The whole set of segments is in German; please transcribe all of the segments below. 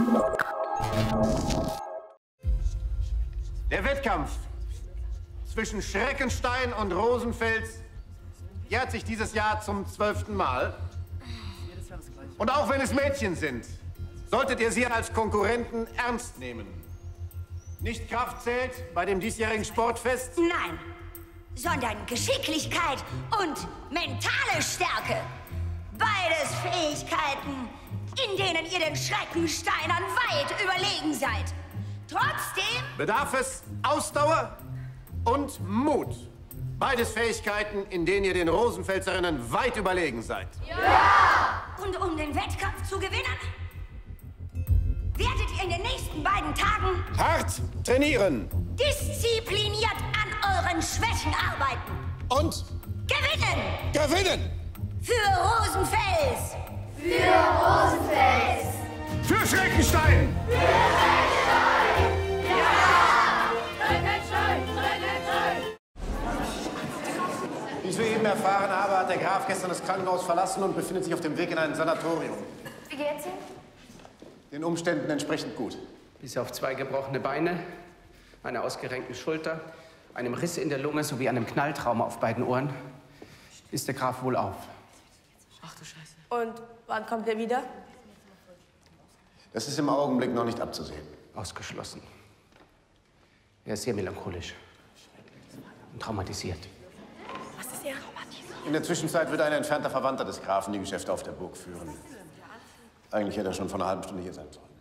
Der Wettkampf zwischen Schreckenstein und Rosenfels jährt sich dieses Jahr zum 12. Mal. Und auch wenn es Mädchen sind, solltet ihr sie als Konkurrenten ernst nehmen. Nicht Kraft zählt bei dem diesjährigen Sportfest? Nein, sondern Geschicklichkeit und mentale Stärke. Beides Fähigkeiten, in denen ihr den Schreckensteinern weit überlegen seid. Trotzdem bedarf es Ausdauer und Mut. Beides Fähigkeiten, in denen ihr den Rosenfelserinnen weit überlegen seid. Ja! Und um den Wettkampf zu gewinnen, werdet ihr in den nächsten beiden Tagen hart trainieren. Diszipliniert an euren Schwächen arbeiten. Und gewinnen! Gewinnen! Für Rosenfels! Für Rosenfels! Für Schreckenstein! Für Schreckenstein! Ja! Schreckenstein! Schreckenstein! Wie ich soeben erfahren habe, hat der Graf gestern das Krankenhaus verlassen und befindet sich auf dem Weg in ein Sanatorium. Wie geht's ihm? Den Umständen entsprechend gut. Bis auf 2 gebrochene Beine, einer ausgerenkten Schulter, einem Riss in der Lunge sowie einem Knalltrauma auf beiden Ohren ist der Graf wohl auf. Ach du Scheiße. Und wann kommt er wieder? Das ist im Augenblick noch nicht abzusehen. Ausgeschlossen. Er ist sehr melancholisch und traumatisiert. Was ist er? In der Zwischenzeit wird ein entfernter Verwandter des Grafen die Geschäfte auf der Burg führen. Eigentlich hätte er schon vor einer halben Stunde hier sein sollen.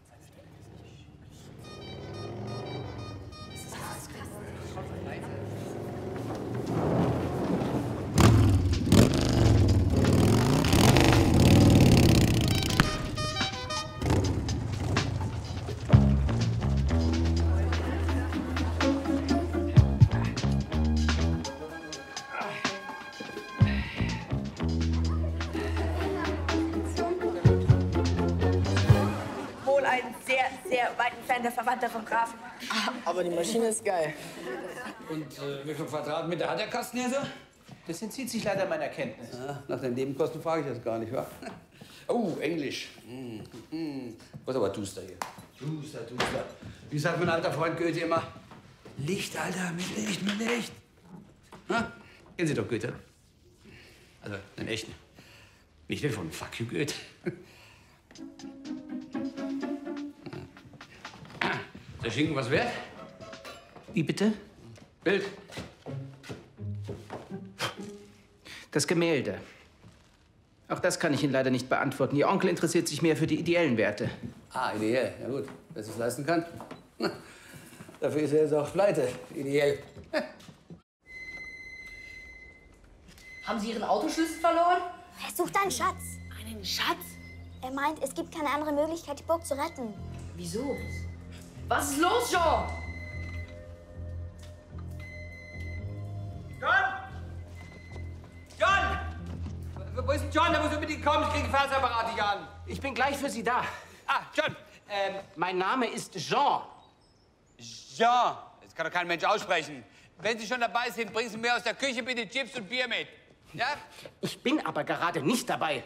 Sehr weit entfernter Verwandter vom Grafen. Aber die Maschine ist geil. Und wie viel Quadratmeter hat der Kasten hier so? Das entzieht sich leider meiner Kenntnis. Ja, nach den Nebenkosten frage ich das gar nicht, wa? Oh, Englisch. Was aber duster hier. Duster. Wie sagt mein alter Freund Goethe immer? Licht, Alter, mit Licht. Na? Kennen Sie doch Goethe? Also, den echten. Nicht den von Fuck you Goethe. Ist der Schinken was wert? Wie bitte? Bild. Das Gemälde. Auch das kann ich Ihnen leider nicht beantworten. Ihr Onkel interessiert sich mehr für die ideellen Werte. Ah, ideell. Ja gut, wer es leisten kann. Dafür ist er jetzt auch pleite. Ideell. Haben Sie Ihren Autoschlüssel verloren? Er sucht einen Schatz. Einen Schatz? Er meint, es gibt keine andere Möglichkeit, die Burg zu retten. Wieso? Was ist los, Jean? John! Wo ist denn John? Der muss unbedingt kommen. Ich kriege Gefahrsapparate, Jan. Ich bin gleich für Sie da. Ah, John. Mein Name ist Jean. Jean. Das kann doch kein Mensch aussprechen. Wenn Sie schon dabei sind, bringen Sie mir aus der Küche bitte Chips und Bier mit. Ja? Ich bin aber gerade nicht dabei.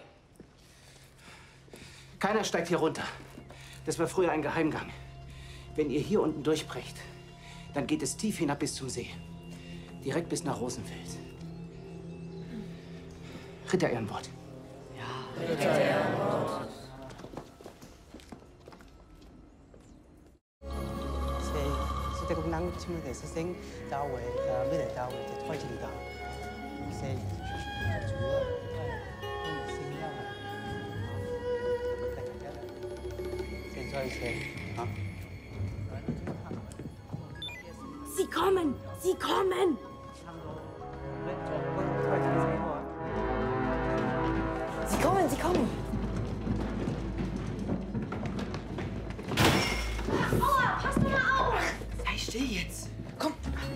Keiner steigt hier runter. Das war früher ein Geheimgang. Wenn ihr hier unten durchbrecht, dann geht es tief hinab bis zum See. Direkt bis nach Rosenfels. Ritter Ehrenwort. Ja, Ritter Ehrenwort. Sẽ cũng nắng chung để sẽ sinh đau về với để đau về thì thôi chỉ đau sẽ chúa sinh đau sẽ cho sẽ hả Sie kommen! Sie kommen! Sie kommen! Sie kommen! Aua, pass mal auf! Sei still jetzt. Komm.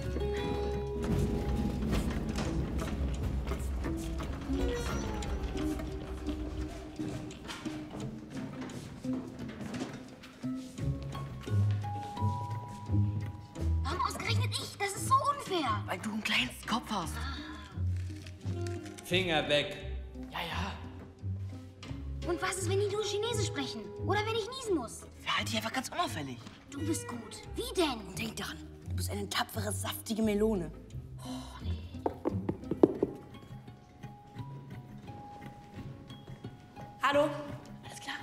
Warum ausgerechnet ich? Das ist so unfair. Weil du einen kleinen Kopf hast. Finger weg. Ja. Und was ist, wenn die nur Chinesisch sprechen? Oder wenn ich niesen muss? halt dich einfach ganz unauffällig. Du bist gut. Wie denn? Denk daran, du bist eine tapfere, saftige Melone. Hallo? Alles klar?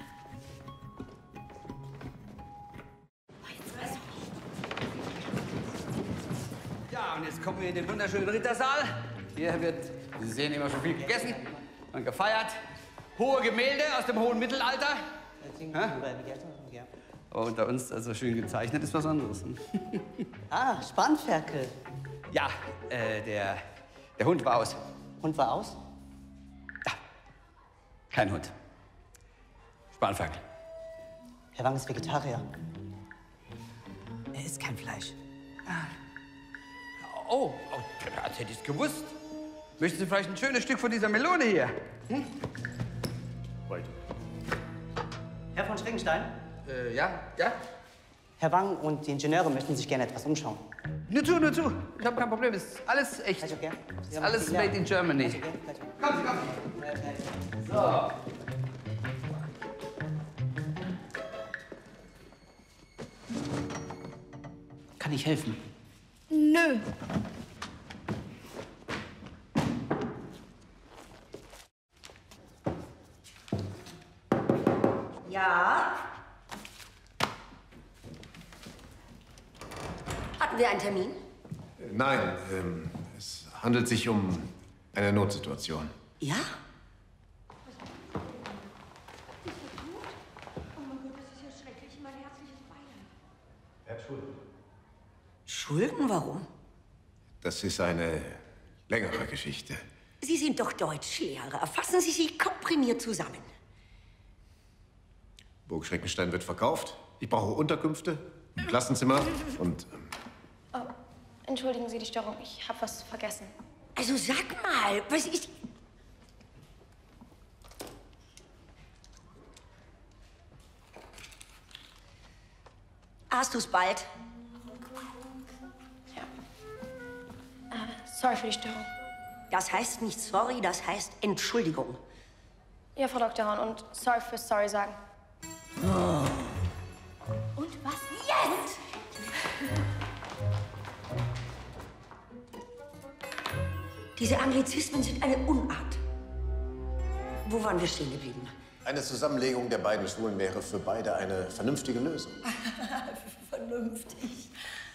Ja, und jetzt kommen wir in den wunderschönen Rittersaal. Hier wird, Sie sehen, immer schon viel gegessen und gefeiert. Hohe Gemälde aus dem hohen Mittelalter. Aber unter uns, also schön gezeichnet, ist was anderes. Ah, Spanferkel. Ja, der Hund war aus. Hund war aus? Kein Hund. Spanferkel. Herr Wang ist Vegetarier. Er isst kein Fleisch. Oh, als hätte ich es gewusst. Möchten Sie vielleicht ein schönes Stück von dieser Melone hier? Herr von Schreckenstein? Ja? Herr Wang und die Ingenieure möchten sich gerne etwas umschauen. Nur zu. Ich habe kein Problem. Ist alles echt. Gleich okay? Ist alles made in Germany. Gleich okay? Kommen Sie. So. Kann ich helfen? Nö. Ja? Hatten wir einen Termin? Nein, es handelt sich um eine Notsituation. Ja? Schulden, warum? Das ist eine längere Geschichte. Sie sind doch Deutschlehrer. Fassen Sie sich komprimiert zusammen. Burg Schreckenstein wird verkauft. Ich brauche Unterkünfte, ein Klassenzimmer und... Entschuldigen Sie die Störung, ich habe was vergessen. Also sag mal, was ist... Hast du's bald? Sorry für die Störung. Das heißt nicht sorry, das heißt Entschuldigung. Ja, Frau Dr. Horn, und sorry fürs Sorry sagen. Und was Jetzt! Diese Anglizismen sind eine Unart. Wo waren wir stehen geblieben? Eine Zusammenlegung der beiden Schulen wäre für beide eine vernünftige Lösung. Vernünftig.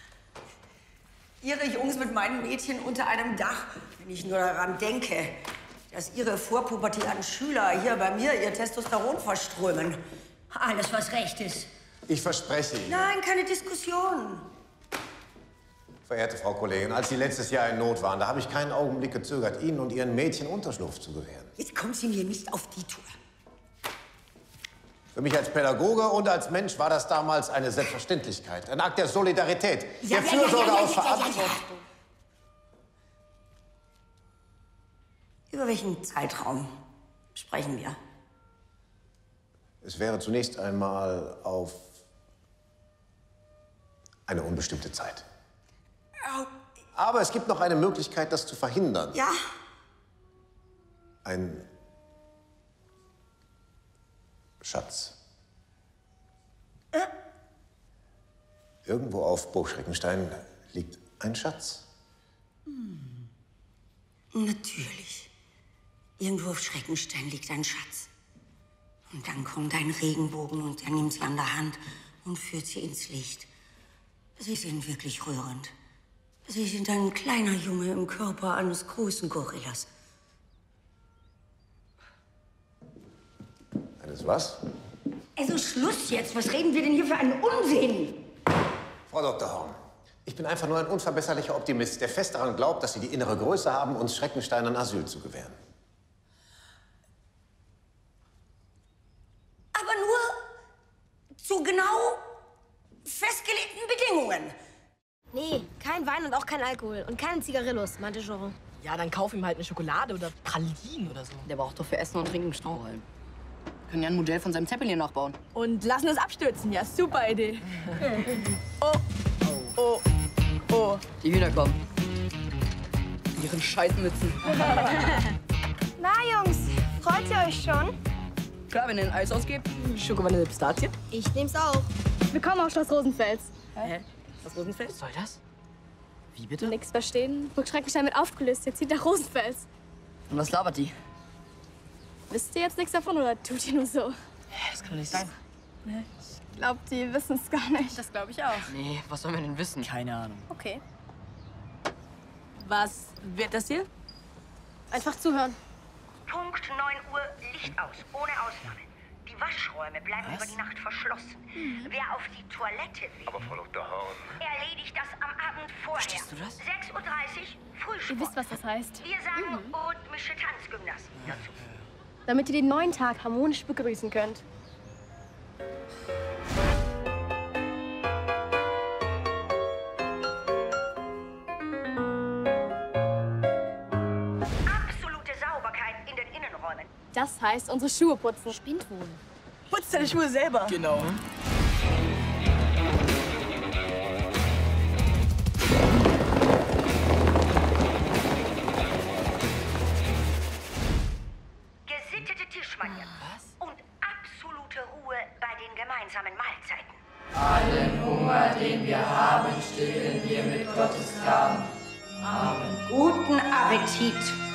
Ihre Jungs mit meinen Mädchen unter einem Dach. Wenn ich nur daran denke, dass Ihre vorpubertären Schüler hier bei mir ihr Testosteron verströmen. Alles, was recht ist. Ich verspreche Ihnen, Nein, keine Diskussion. verehrte Frau Kollegin, als Sie letztes Jahr in Not waren, da habe ich keinen Augenblick gezögert, Ihnen und Ihren Mädchen Unterschlupf zu gewähren. Jetzt kommen Sie mir nicht auf die Tour. Für mich als Pädagoge und als Mensch war das damals eine Selbstverständlichkeit, ein Akt der Solidarität, der Fürsorge aus Verantwortung. Über welchen Zeitraum sprechen wir? Es wäre zunächst einmal auf eine unbestimmte Zeit. Aber es gibt noch eine Möglichkeit, das zu verhindern. Ja? Ein Schatz. Irgendwo auf Burg Schreckenstein liegt ein Schatz. Natürlich. Irgendwo auf Schreckenstein liegt ein Schatz. Und dann kommt ein Regenbogen und er nimmt sie an der Hand und führt sie ins Licht. Sie sind wirklich rührend. Sie sind ein kleiner Junge im Körper eines großen Gorillas. Eines was? Also Schluss jetzt. Was reden wir denn hier für einen Unsinn? Frau Dr. Horn, ich bin einfach nur ein unverbesserlicher Optimist, der fest daran glaubt, dass Sie die innere Größe haben, uns Schreckensteinern Asyl zu gewähren. Aber nur zu genau festgelegten Bedingungen. Nee, kein Wein und auch kein Alkohol. Und keine Zigarillos, meinte Joron. Ja, dann kauf ihm halt eine Schokolade oder Pralinen oder so. Der braucht doch für Essen und Trinken Strohhalm. Können ja ein Modell von seinem Zeppelin nachbauen. Und lassen es abstürzen. Ja, super Idee. Oh. Die Hühner kommen. In ihren Scheißmützen. Na, Jungs, freut ihr euch schon? Klar, wenn ihr ein Eis ausgebt. Schoko, Vanille, Pistazie. Ich nehm's auch. Willkommen auf Schloss Rosenfels. Hä? Was Rosenfels? Was soll das? Wie bitte? Nix verstehen. Burg Schreckenstein wird aufgelöst. Jetzt zieht nach Rosenfels. Und was labert die? Wisst ihr jetzt nichts davon oder tut ihr nur so? Das kann doch nicht sein. Ich glaube, die wissen es gar nicht. Das glaube ich auch. Nee, was sollen wir denn wissen? Keine Ahnung. Okay. Was wird das hier? Einfach zuhören. Punkt 9 Uhr, Licht aus, ohne Ausnahme. Die Waschräume bleiben über die Nacht verschlossen. Wer auf die Toilette will, Aber Frau Dr. Horn. erledigt das am Abend vorher. Verstehst du das? 6:30 Uhr, Frühsport. Ihr wisst, was das heißt. Wir sagen rhythmische Tanzgymnastik dazu. Damit ihr den neuen Tag harmonisch begrüßen könnt. Absolute Sauberkeit in den Innenräumen. Das heißt, unsere Schuhe putzen. Spinnt wohl. Putzt deine Schuhe selber. Genau. Gesittete Tischmanieren. Und absolute Ruhe bei den gemeinsamen Mahlzeiten. Guten Appetit.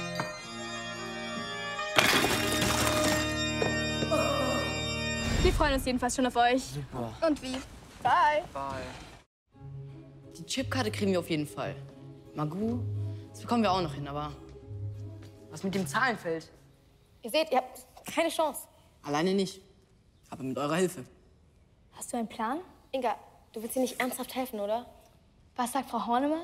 Wir freuen uns jedenfalls schon auf euch. Super. Und wie? Bye. Bye. Die Chipkarte kriegen wir auf jeden Fall. Magoo, das bekommen wir auch noch hin, aber was mit dem Zahlenfeld? Ihr seht, ihr habt keine Chance. Alleine nicht. Aber mit eurer Hilfe. Hast du einen Plan? Inga, du willst ihr nicht ernsthaft helfen, oder? Was sagt Frau Hornemer?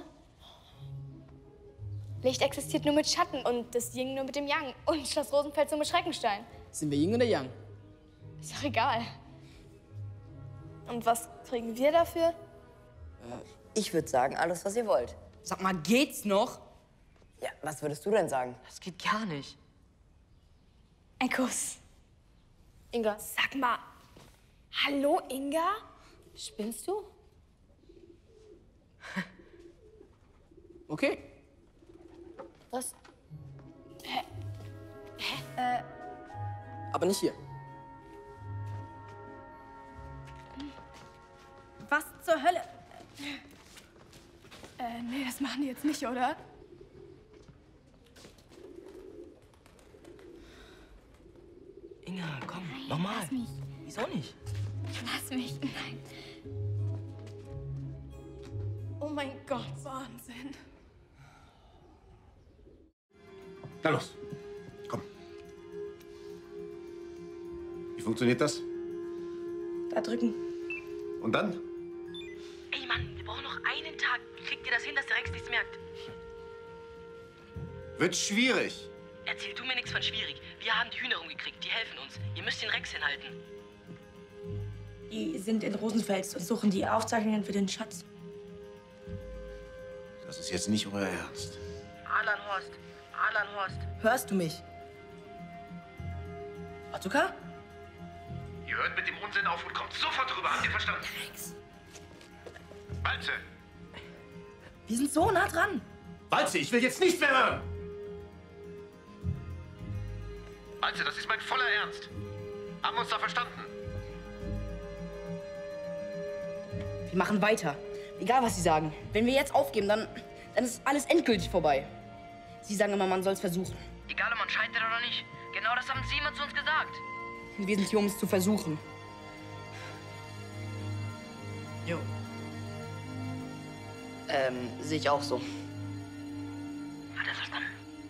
Licht existiert nur mit Schatten und das Yin nur mit dem Yang. Und Schloss Rosenfels nur mit Schreckenstein. Sind wir Yin oder Yang? Ist doch egal. Und was kriegen wir dafür? Ich würde sagen, alles, was ihr wollt. Sag mal, geht's noch? Ja, was würdest du denn sagen? Das geht gar nicht. Ein Kuss. Inga. Sag mal, hallo Inga? Spinnst du? Okay. Was? Aber nicht hier. Was zur Hölle? Nee, das machen die jetzt nicht, oder? Inga, komm, nochmal. Lass mich. Wieso nicht? Lass mich. Nein. Oh mein Gott, Wahnsinn. Na los, komm. Wie funktioniert das? Da drücken. Und dann? Ey Mann, wir brauchen noch einen Tag. Wie kriegt ihr das hin, dass der Rex nichts merkt? Wird schwierig. Erzähl du mir nichts von schwierig. Wir haben die Hühner rumgekriegt, die helfen uns. Ihr müsst den Rex hinhalten. Die sind in Rosenfels und suchen die Aufzeichnungen für den Schatz. Das ist jetzt nicht euer Ernst. Alan Horst. Hörst du mich? Ottokar? Ihr hört mit dem Unsinn auf und kommt sofort rüber. Habt ihr verstanden? Walze! Wir sind so nah dran. Walze, ich will jetzt nichts mehr hören! Walze, das ist mein voller Ernst. Haben wir uns da verstanden? Wir machen weiter. Egal, was sie sagen. Wenn wir jetzt aufgeben, dann ist alles endgültig vorbei. Sie sagen immer, man soll es versuchen. Egal, ob man scheitert oder nicht. Genau das haben sie immer zu uns gesagt. Und wir sind hier, um es zu versuchen. Jo. Sehe ich auch so. Hat er verstanden?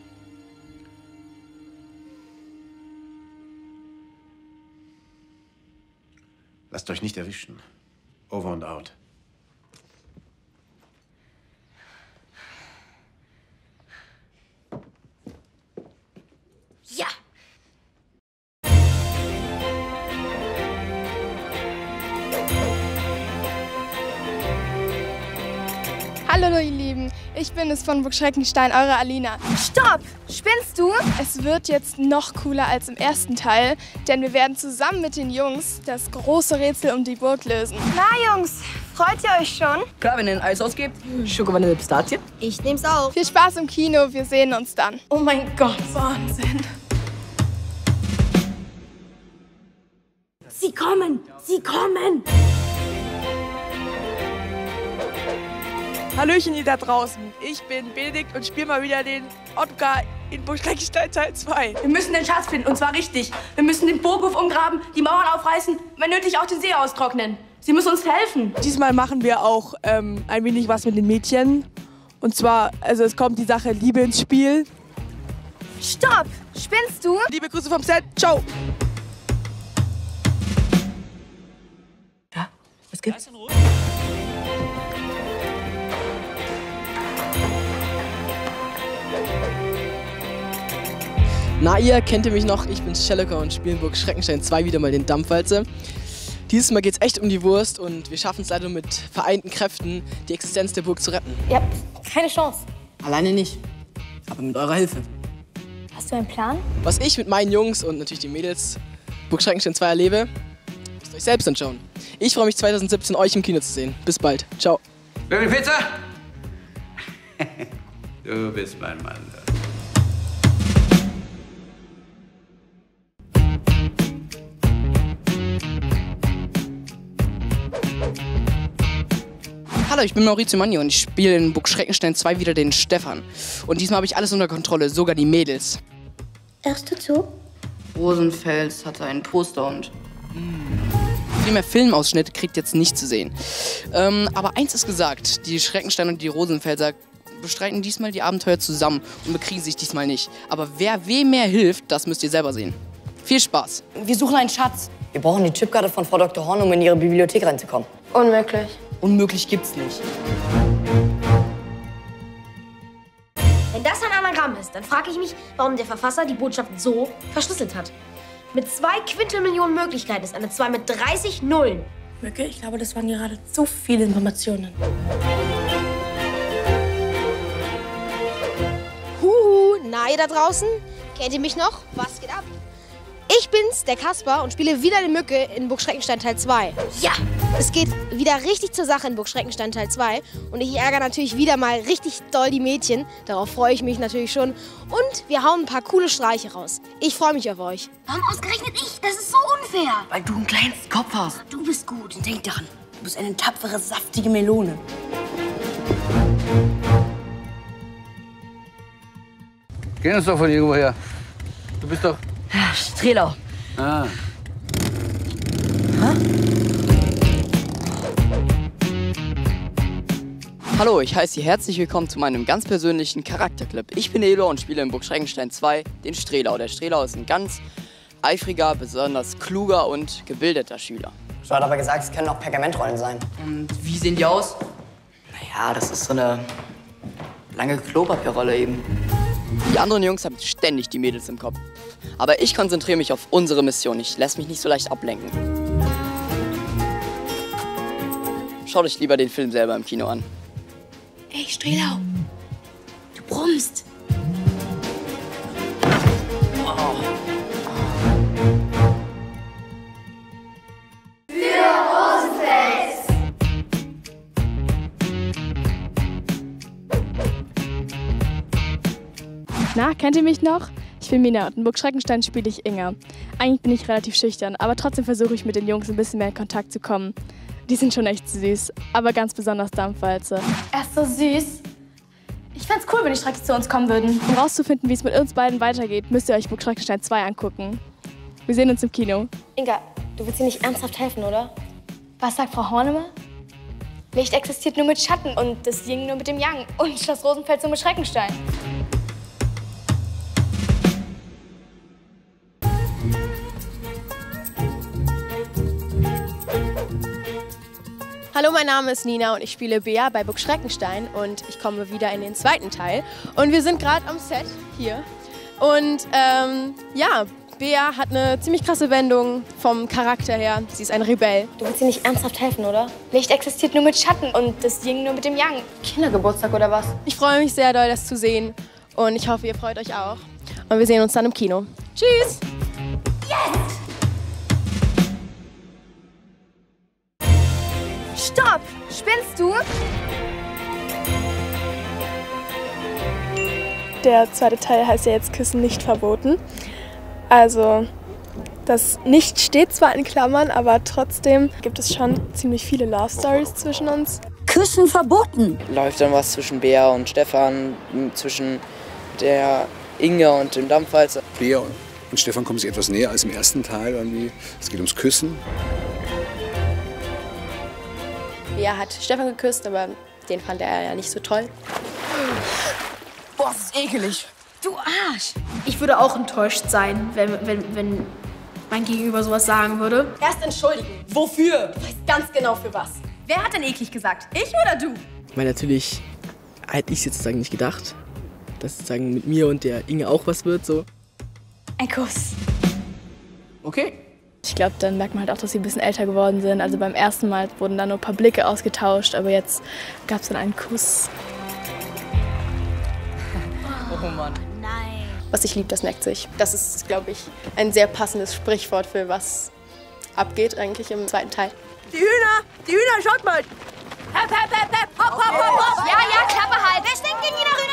Lasst euch nicht erwischen. Over and out. Ja! Hallo ihr Lieben, ich bin es von Burg Schreckenstein, eure Alina. Stopp! Spinnst du? Es wird jetzt noch cooler als im ersten Teil, denn wir werden zusammen mit den Jungs das große Rätsel um die Burg lösen. Na Jungs, freut ihr euch schon? Klar, wenn ihr ein Eis ausgebt, Schoko-Vanille Pistazie. Ich nehm's auf. Viel Spaß im Kino, wir sehen uns dann. Oh mein Gott, Wahnsinn. Sie kommen! Sie kommen! Hallöchen ihr da draußen, ich bin Benedikt und spiele mal wieder den Ottokar in Burg Schreckenstein Teil 2. Wir müssen den Schatz finden, und zwar richtig. Wir müssen den Burghof umgraben, die Mauern aufreißen, wenn nötig auch den See austrocknen. Sie müssen uns helfen. Diesmal machen wir auch ein wenig was mit den Mädchen. Und zwar, also es kommt die Sache Liebe ins Spiel. Stopp! Spinnst du? Liebe Grüße vom Set, ciao! Ja, was gibt's? Na, ihr kennt ihr mich noch? Ich bin Schellecker und spiele in Burg Schreckenstein 2 wieder mal den Dampfwalze. Dieses Mal geht's echt um die Wurst und wir schaffen es leider mit vereinten Kräften, die Existenz der Burg zu retten. Ihr habt keine Chance. Alleine nicht, aber mit eurer Hilfe. Hast du einen Plan? Was ich mit meinen Jungs und natürlich den Mädels Burg Schreckenstein 2 erlebe, müsst ihr euch selbst anschauen. Ich freue mich 2017 euch im Kino zu sehen. Bis bald. Ciao. Wer will Pizza? Du bist mein Mann. Hallo, ich bin Maurizio Magni und ich spiele in Burg Schreckenstein 2 wieder den Stefan. Und diesmal habe ich alles unter Kontrolle, sogar die Mädels. Erste Zoo? Rosenfels hatte einen Poster und... Viel mehr Filmausschnitte kriegt jetzt nicht zu sehen. Aber eins ist gesagt, die Schreckenstein und die Rosenfelser bestreiten diesmal die Abenteuer zusammen und bekriegen sich diesmal nicht. Aber wer wem mehr hilft, das müsst ihr selber sehen. Viel Spaß. Wir suchen einen Schatz. Wir brauchen die Chipkarte von Frau Dr. Horn, um in ihre Bibliothek reinzukommen. Unmöglich. Unmöglich gibt's nicht. Wenn das ein Anagramm ist, dann frage ich mich, warum der Verfasser die Botschaft so verschlüsselt hat. Mit 2 Quintelmillionen Möglichkeiten ist eine 2 mit 30 Nullen. Mücke, ich glaube, das waren gerade so viele Informationen. Huhu, na ihr da draußen? Kennt ihr mich noch? Was geht ab? Ich bin's, der Kaspar, und spiele wieder die Mücke in Burg Schreckenstein Teil 2. Ja! Es geht wieder richtig zur Sache in Burg Schreckenstein Teil 2. Und ich ärgere natürlich wieder mal richtig doll die Mädchen. Darauf freue ich mich natürlich schon. Und wir hauen ein paar coole Streiche raus. Ich freue mich auf euch. Warum ausgerechnet ich? Das ist so unfair. Weil du einen kleinen Kopf hast. Du bist gut. Und denk daran, du bist eine tapfere, saftige Melone. Kenn uns doch von irgendwo her. Du bist doch... Strelau. Ah. Hallo, ich heiße Sie herzlich willkommen zu meinem ganz persönlichen Charakterclip. Ich bin Elo und spiele in Burg Schreckenstein 2 den Strelau. Der Strelau ist ein ganz eifriger, besonders kluger und gebildeter Schüler. Du hast aber gesagt, es können auch Pergamentrollen sein. Und wie sehen die aus? Naja, das ist so eine lange Klopapierrolle eben. Die anderen Jungs haben ständig die Mädels im Kopf. Aber ich konzentriere mich auf unsere Mission. Ich lasse mich nicht so leicht ablenken. Schaut euch lieber den Film selber im Kino an. Ey, Strelau, du brummst. Oh. Für Rosenfels! Na, kennt ihr mich noch? Ich bin Mina und in Burg Schreckenstein spiele ich Inga. Eigentlich bin ich relativ schüchtern, aber trotzdem versuche ich mit den Jungs ein bisschen mehr in Kontakt zu kommen. Die sind schon echt süß, aber ganz besonders Dampfwalze. Er ist so süß. Ich fänd's cool, wenn die Strecke zu uns kommen würden. Um rauszufinden, wie es mit uns beiden weitergeht, müsst ihr euch Burg Schreckenstein 2 angucken. Wir sehen uns im Kino. Inga, du willst ihr nicht ernsthaft helfen, oder? Was sagt Frau Hornemer? Licht existiert nur mit Schatten und das Yin nur mit dem Yang und Schloss Rosenfels nur mit Schreckenstein. Hallo, mein Name ist Nina und ich spiele Bea bei Burg Schreckenstein und ich komme wieder in den zweiten Teil. Und wir sind gerade am Set hier. Und ja, Bea hat eine ziemlich krasse Wendung vom Charakter her. Sie ist ein Rebell. Du willst ihr nicht ernsthaft helfen, oder? Licht existiert nur mit Schatten und das Yin nur mit dem Yang. Kindergeburtstag oder was? Ich freue mich sehr doll, das zu sehen. Und ich hoffe, ihr freut euch auch. Und wir sehen uns dann im Kino. Tschüss! Yes! Stopp! Spinnst du? Der zweite Teil heißt ja jetzt Küssen nicht verboten. Also das Nicht steht zwar in Klammern, aber trotzdem gibt es schon ziemlich viele Love Stories zwischen uns. Küssen verboten. Läuft dann was zwischen Bea und Stefan, zwischen der Inge und dem Dampfwalzer. Bea und Stefan kommen sich etwas näher als im ersten Teil. Irgendwie. Es geht ums Küssen. Bea hat Stefan geküsst, aber den fand er ja nicht so toll. Boah, das ist ekelig. Du Arsch. Ich würde auch enttäuscht sein, wenn mein Gegenüber sowas sagen würde. Erst entschuldigen. Wofür? Du weißt ganz genau für was. Wer hat denn eklig gesagt? Ich oder du? Ich meine, natürlich hätte ich sozusagen nicht gedacht, dass sozusagen mit mir und der Inge auch was wird, so. Ein Kuss. Okay. Ich glaube, dann merkt man halt auch, dass sie ein bisschen älter geworden sind. Also beim ersten Mal wurden dann nur ein paar Blicke ausgetauscht, aber jetzt gab es dann einen Kuss. Oh Mann. Nein. Was sich liebt, das neckt sich. Das ist, glaube ich, ein sehr passendes Sprichwort für was abgeht eigentlich im zweiten Teil. Die Hühner, schaut mal. Hopp, hopp, hopp, hopp, hopp, hopp, hopp. Ja, Klappe halt. Wer steckt denn hier da